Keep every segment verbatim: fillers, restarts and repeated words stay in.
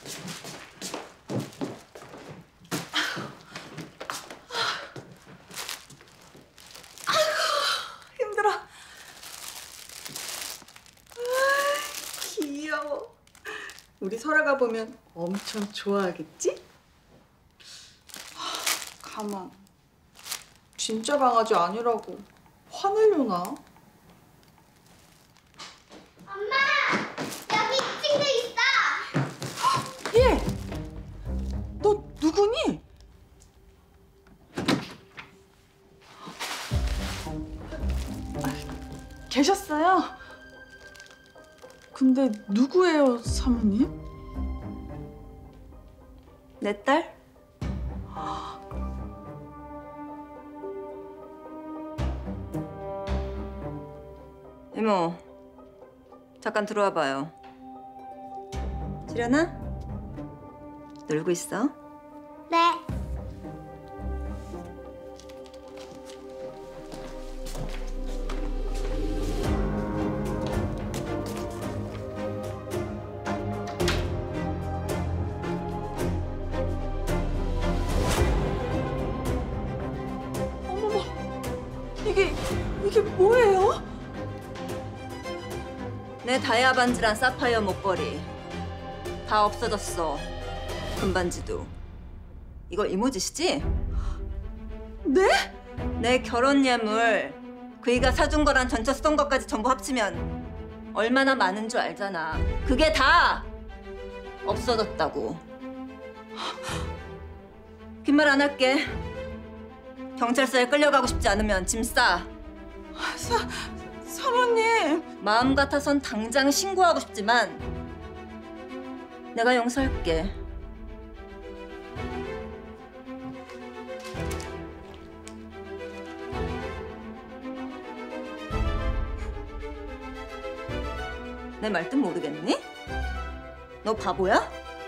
힘들어. 귀여워. 우리 설아가 보면 엄청 좋아하겠지? 가만. 진짜 강아지 아니라고 화내려나? 엄마! 여기 친구 있어! 얘! 너 누구니? 아, 계셨어요? 근데 누구예요, 사모님? 내 딸? 이모, 잠깐 들어와 봐요. 지련아? 놀고 있어? 네. 어머머, 이게, 이게 뭐예요? 내 다이아 반지랑 사파이어 목걸이 다 없어졌어. 금반지도. 이거 이모 짓이지? 네? 내 결혼 예물 그이가 사준 거랑 전처 쓰던 것까지 전부 합치면 얼마나 많은 줄 알잖아. 그게 다 없어졌다고. 긴 말 안 할게. 경찰서에 끌려가고 싶지 않으면 짐 싸. 사, 사모님. 마음 같아선 당장 신고하고 싶지만 내가 용서할게. 내 말뜻 모르겠니? 너 바보야?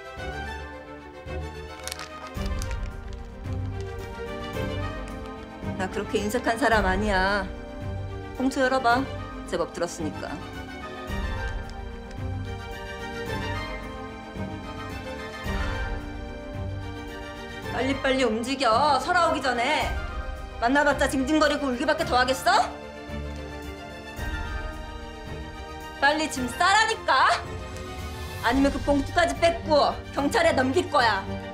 나 그렇게 인색한 사람 아니야. 봉투 열어봐. 제법 들었으니까. 빨리빨리 움직여. 설아 오기 전에. 만나봤자 징징거리고 울기밖에 더 하겠어? 빨리 짐 싸라니까. 아니면 그 봉투까지 뺏고 경찰에 넘길 거야.